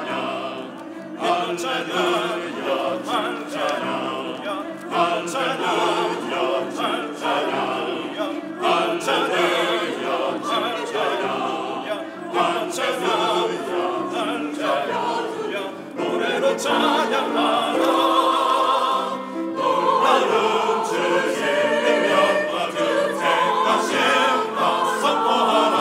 노래로 찬양하라. 놀라운 주의 능력과 그 택하심 다 선포하라.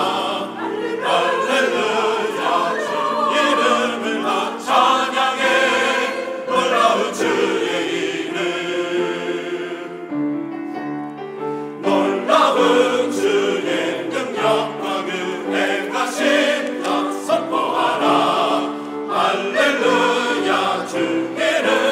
할렐루야. 주 이름을 다 찬양해. 놀라운 주의 이름. 놀라운 주의 능력과 그 행하심 다 선포하라. 할렐루야. 주 이름